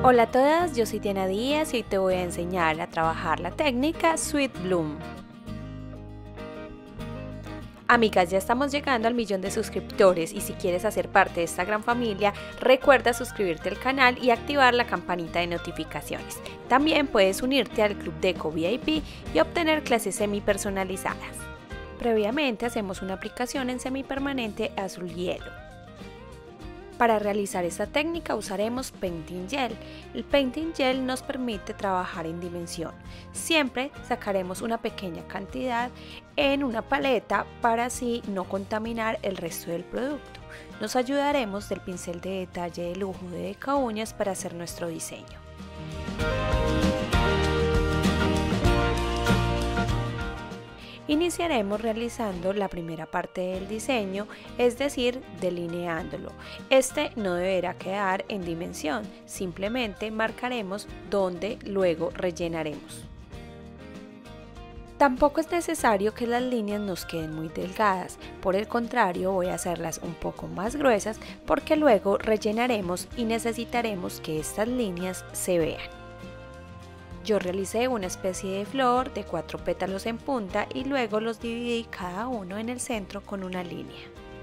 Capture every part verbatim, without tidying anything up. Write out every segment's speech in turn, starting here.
Hola a todas, yo soy Diana Díaz y hoy te voy a enseñar a trabajar la técnica Sweet Bloom. Amigas, ya estamos llegando al millón de suscriptores y si quieres hacer parte de esta gran familia, recuerda suscribirte al canal y activar la campanita de notificaciones. También puedes unirte al Club Deco V I P y obtener clases semi personalizadas. Previamente hacemos una aplicación en semipermanente azul hielo. Para realizar esta técnica usaremos Painting Gel. El Painting Gel nos permite trabajar en dimensión. Siempre sacaremos una pequeña cantidad en una paleta para así no contaminar el resto del producto. Nos ayudaremos del pincel de detalle de lujo de Deca Uñas para hacer nuestro diseño. Iniciaremos realizando la primera parte del diseño, es decir, delineándolo. Este no deberá quedar en dimensión, simplemente marcaremos donde luego rellenaremos. Tampoco es necesario que las líneas nos queden muy delgadas, por el contrario voy a hacerlas un poco más gruesas porque luego rellenaremos y necesitaremos que estas líneas se vean. Yo realicé una especie de flor de cuatro pétalos en punta y luego los dividí cada uno en el centro con una línea.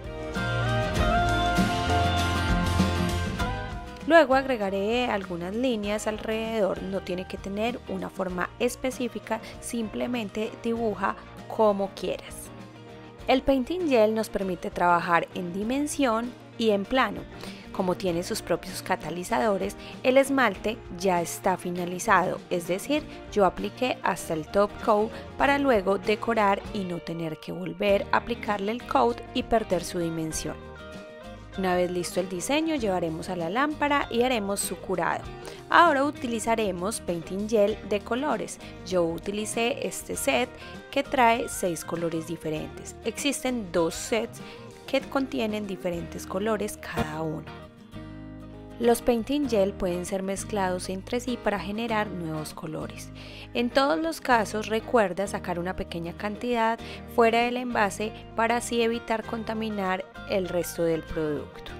Luego agregaré algunas líneas alrededor, no tiene que tener una forma específica, simplemente dibuja como quieras. El Painting Gel nos permite trabajar en dimensión y en plano. Como tiene sus propios catalizadores, el esmalte ya está finalizado, es decir, yo apliqué hasta el top coat para luego decorar y no tener que volver a aplicarle el coat y perder su dimensión. Una vez listo el diseño, llevaremos a la lámpara y haremos su curado. Ahora utilizaremos Painting Gel de colores. Yo utilicé este set que trae seis colores diferentes. Existen dos sets que contienen diferentes colores cada uno. Los Painting Gel pueden ser mezclados entre sí para generar nuevos colores. En todos los casos recuerda sacar una pequeña cantidad fuera del envase para así evitar contaminar el resto del producto.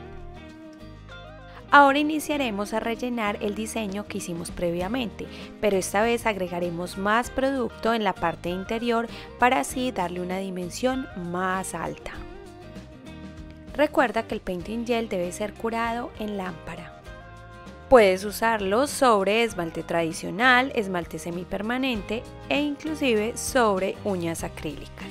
Ahora iniciaremos a rellenar el diseño que hicimos previamente, pero esta vez agregaremos más producto en la parte interior para así darle una dimensión más alta. Recuerda que el Painting Gel debe ser curado en lámpara. Puedes usarlo sobre esmalte tradicional, esmalte semipermanente e inclusive sobre uñas acrílicas.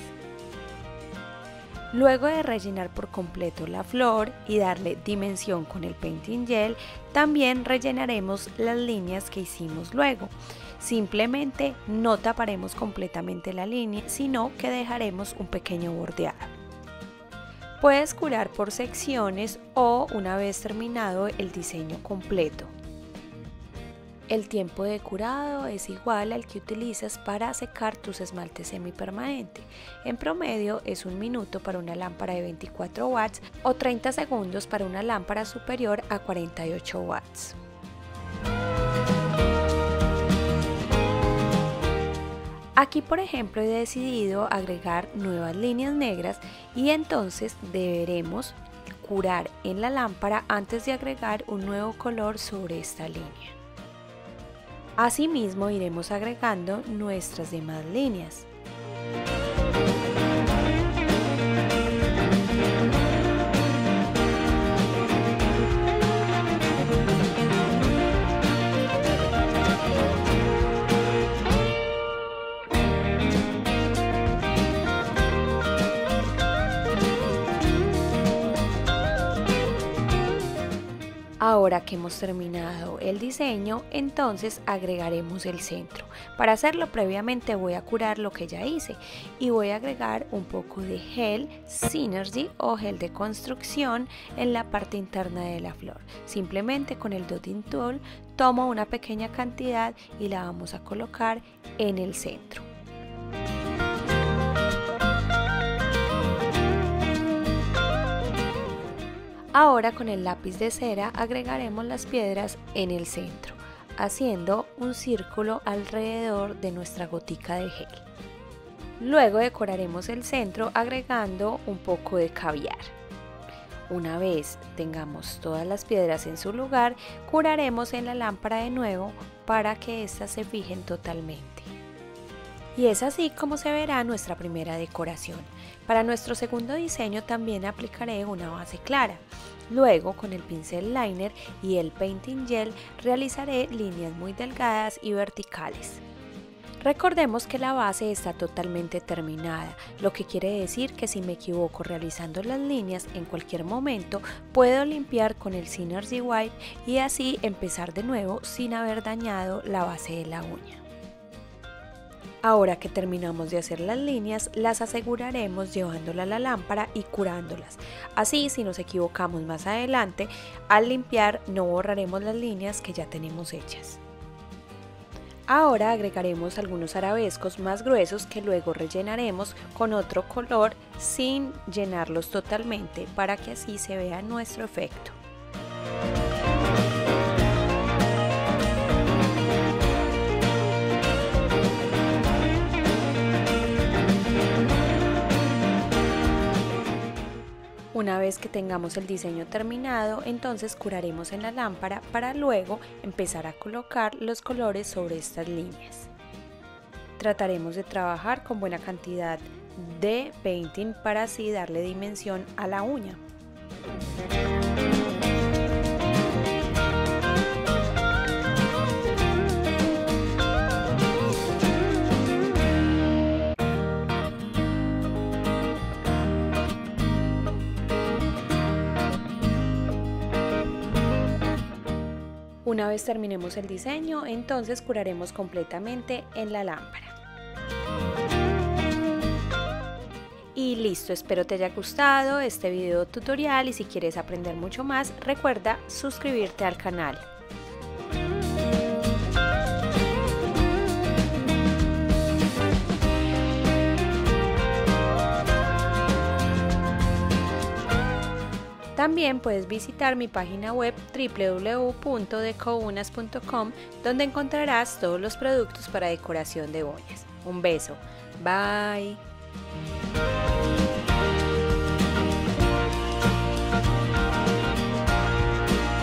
Luego de rellenar por completo la flor y darle dimensión con el Painting Gel, también rellenaremos las líneas que hicimos luego. Simplemente no taparemos completamente la línea, sino que dejaremos un pequeño bordeado. Puedes curar por secciones o una vez terminado el diseño completo. El tiempo de curado es igual al que utilizas para secar tus esmaltes semipermanente. En promedio es un minuto para una lámpara de veinticuatro watts o treinta segundos para una lámpara superior a cuarenta y ocho watts. Aquí por ejemplo he decidido agregar nuevas líneas negras y entonces deberemos curar en la lámpara antes de agregar un nuevo color sobre esta línea. Asimismo iremos agregando nuestras demás líneas. Ahora que hemos terminado el diseño, entonces agregaremos el centro. Para hacerlo previamente voy a curar lo que ya hice y voy a agregar un poco de gel Synergy o gel de construcción en la parte interna de la flor. Simplemente con el Dotting Tool tomo una pequeña cantidad y la vamos a colocar en el centro. Ahora con el lápiz de cera agregaremos las piedras en el centro, haciendo un círculo alrededor de nuestra gotica de gel. Luego decoraremos el centro agregando un poco de caviar. Una vez tengamos todas las piedras en su lugar, curaremos en la lámpara de nuevo para que éstas se fijen totalmente. Y es así como se verá nuestra primera decoración. Para nuestro segundo diseño también aplicaré una base clara. Luego, con el pincel liner y el painting gel realizaré líneas muy delgadas y verticales. Recordemos que la base está totalmente terminada, lo que quiere decir que si me equivoco realizando las líneas en cualquier momento, puedo limpiar con el Synergy Wipe y así empezar de nuevo sin haber dañado la base de la uña. Ahora que terminamos de hacer las líneas, las aseguraremos llevándolas a la lámpara y curándolas. Así, si nos equivocamos más adelante, al limpiar no borraremos las líneas que ya tenemos hechas. Ahora agregaremos algunos arabescos más gruesos que luego rellenaremos con otro color sin llenarlos totalmente para que así se vea nuestro efecto. Una vez que tengamos el diseño terminado, entonces curaremos en la lámpara para luego empezar a colocar los colores sobre estas líneas. Trataremos de trabajar con buena cantidad de painting para así darle dimensión a la uña. Una vez terminemos el diseño, entonces curaremos completamente en la lámpara. Y listo, espero te haya gustado este video tutorial y si quieres aprender mucho más, recuerda suscribirte al canal. También puedes visitar mi página web w w w punto decounas punto com donde encontrarás todos los productos para decoración de uñas. Un beso, bye.